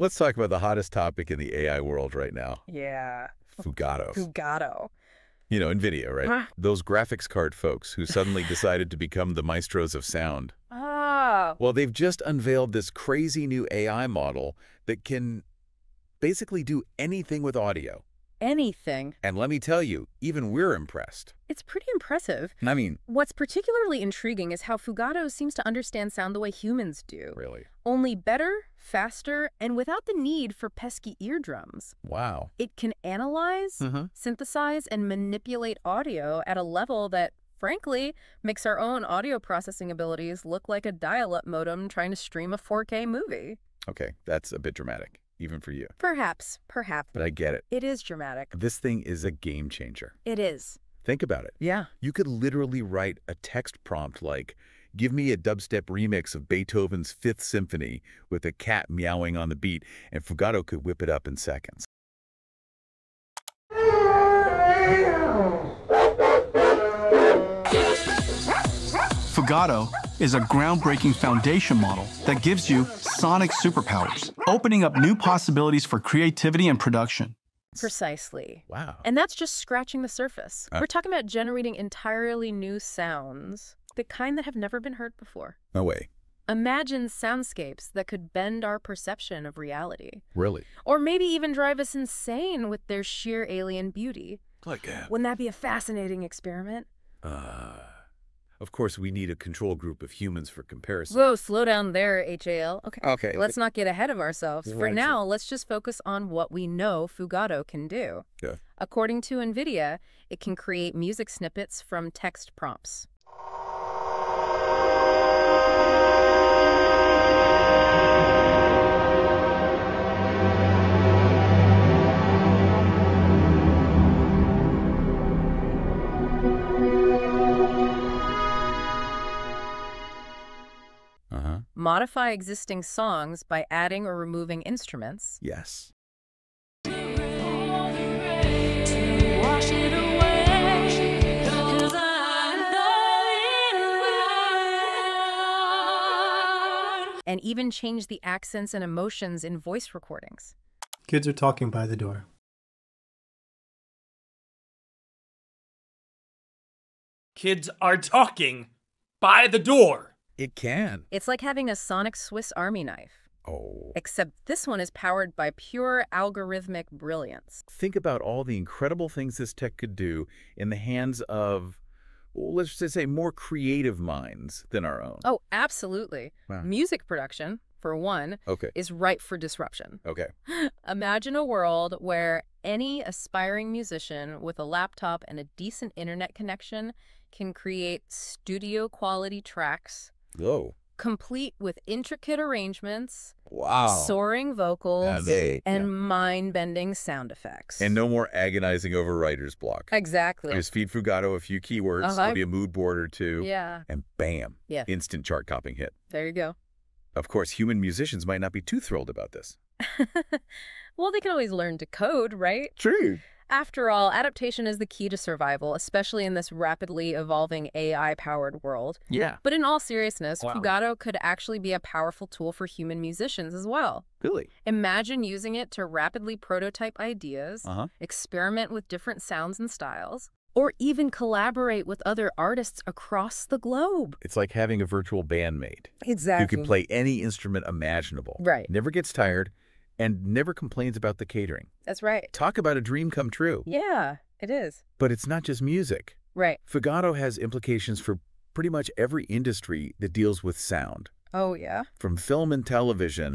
Let's talk about the hottest topic in the AI world right now. Yeah. Fugatto. Fugatto. You know, Nvidia, right? Huh? Those graphics card folks who suddenly decided to become the maestros of sound. Oh. Well, they've just unveiled this crazy new AI model that can basically do anything with audio. Anything. And let me tell you, even we're impressed. It's pretty impressive. I mean, What's particularly intriguing is how Fugatto seems to understand sound the way humans do. really? Only better, faster, and without the need for pesky eardrums. Wow. It can analyze, synthesize, and manipulate audio at a level that, frankly, makes our own audio processing abilities look like a dial-up modem trying to stream a 4K movie. Okay, that's a bit dramatic, even for you. Perhaps. But I get it. It is dramatic. This thing is a game changer. It is. Think about it. Yeah. You could literally write a text prompt like, give me a dubstep remix of Beethoven's Fifth Symphony with a cat meowing on the beat, and Fugatto could whip it up in seconds. Fugatto is a groundbreaking foundation model that gives you sonic superpowers, opening up new possibilities for creativity and production. Precisely. Wow. And that's just scratching the surface. We're talking about generating entirely new sounds, the kind that have never been heard before. No way. Imagine soundscapes that could bend our perception of reality. Really? Or maybe even drive us insane with their sheer alien beauty. Like, Wouldn't that be a fascinating experiment? of course, we need a control group of humans for comparison. Whoa, slow down there, HAL. Okay. Let's not get ahead of ourselves. For Right. now, let's just focus on what we know Fugatto can do. Yeah. According to Nvidia, it can create music snippets from text prompts. Modify existing songs by adding or removing instruments. Yes. And even change the accents and emotions in voice recordings. Kids are talking by the door. Kids are talking by the door. It can. It's like having a sonic Swiss Army knife. Oh. Except this one is powered by pure algorithmic brilliance. Think about all the incredible things this tech could do in the hands of, well, let's just say, more creative minds than our own. Oh, absolutely. Wow. Music production, for one, Okay. is ripe for disruption. Okay. Imagine a world where any aspiring musician with a laptop and a decent internet connection can create studio-quality tracks, Oh. complete with intricate arrangements, Wow. soaring vocals, Yeah. and mind-bending sound effects. And no more agonizing over writer's block. Exactly. Just feed Fugatto a few keywords, maybe a mood board or two, Yeah. and bam, Yeah. instant chart-topping hit. There you go. Of course, human musicians might not be too thrilled about this. Well, they can always learn to code, right? True. After all, adaptation is the key to survival, especially in this rapidly evolving AI-powered world. Yeah. But in all seriousness, Wow. Fugatto could actually be a powerful tool for human musicians as well. Really? Imagine using it to rapidly prototype ideas, experiment with different sounds and styles, or even collaborate with other artists across the globe. It's like having a virtual bandmate Exactly. who can play any instrument imaginable. Right. Never gets tired and never complains about the catering. That's right. Talk about a dream come true. Yeah, it is. But it's not just music. Right. Fugatto has implications for pretty much every industry that deals with sound. Oh, yeah? From film and television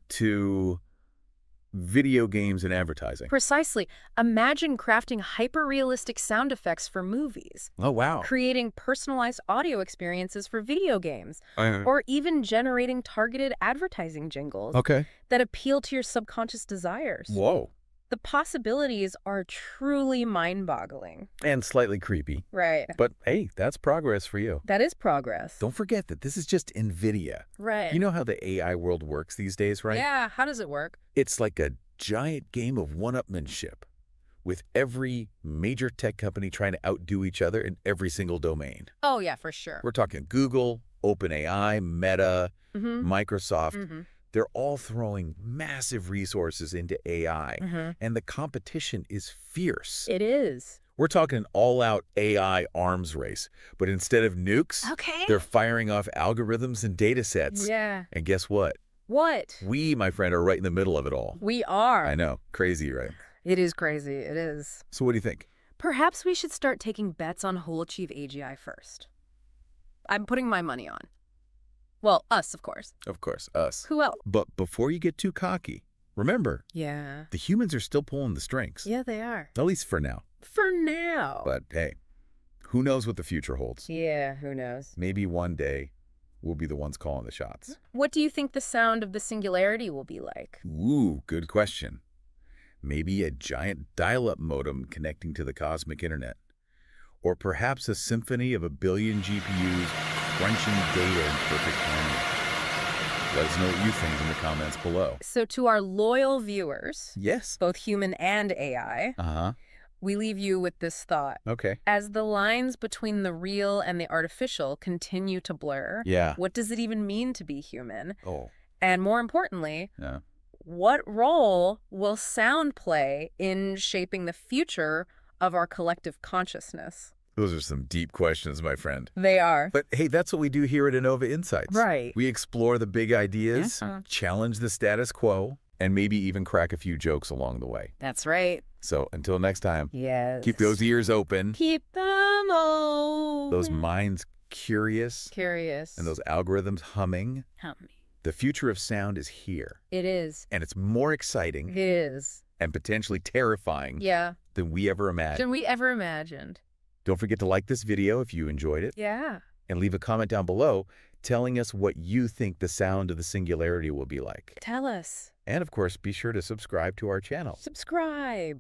to video games and advertising. Precisely. Imagine crafting hyper-realistic sound effects for movies, Oh, wow. creating personalized audio experiences for video games, or even generating targeted advertising jingles Okay. that appeal to your subconscious desires. Whoa. The possibilities are truly mind-boggling. And slightly creepy. Right. But hey, that's progress for you. That is progress. Don't forget that this is just Nvidia. Right. You know how the AI world works these days, right? Yeah, how does it work? It's like a giant game of one-upmanship with every major tech company trying to outdo each other in every single domain. Oh, yeah, for sure. We're talking Google, OpenAI, Meta, Microsoft. They're all throwing massive resources into AI, and the competition is fierce. It is. We're talking an all-out AI arms race, but instead of nukes, they're firing off algorithms and data sets. Yeah. And guess what? What? We, my friend, are right in the middle of it all. We are. I know. Crazy, right? It is crazy. It is. So what do you think? Perhaps we should start taking bets on who'll achieve AGI first. I'm putting my money on. Well, us, of course. Of course, us. Who else? But before you get too cocky, remember, Yeah. the humans are still pulling the strings. Yeah, they are. At least for now. For now. But hey, who knows what the future holds? Yeah, who knows? Maybe one day we'll be the ones calling the shots. What do you think the sound of the singularity will be like? Ooh, good question. Maybe a giant dial-up modem connecting to the cosmic internet. Or perhaps a symphony of a billion GPUs crunching data in perfect harmony. Let us know what you think in the comments below. So to our loyal viewers, Yes. both human and AI, Uh-huh. we leave you with this thought. Okay. As the lines between the real and the artificial continue to blur, Yeah. what does it even mean to be human? Oh. And more importantly, Yeah. what role will sound play in shaping the future of our collective consciousness? Those are some deep questions, my friend. They are. But hey, that's what we do here at INOVA Insights. Right. We explore the big ideas, Yeah. challenge the status quo, and maybe even crack a few jokes along the way. That's right. So until next time, Yes. keep those ears open, Keep them open. those minds curious, Curious. and those algorithms humming. Help me. The future of sound is here, It is. and it's more exciting It is. and potentially terrifying Yeah. than we ever imagined. Than we ever imagined. Don't forget to like this video if you enjoyed it, Yeah. and leave a comment down below telling us what you think the sound of the singularity will be like. Tell us. And of course, be sure to subscribe to our channel. Subscribe.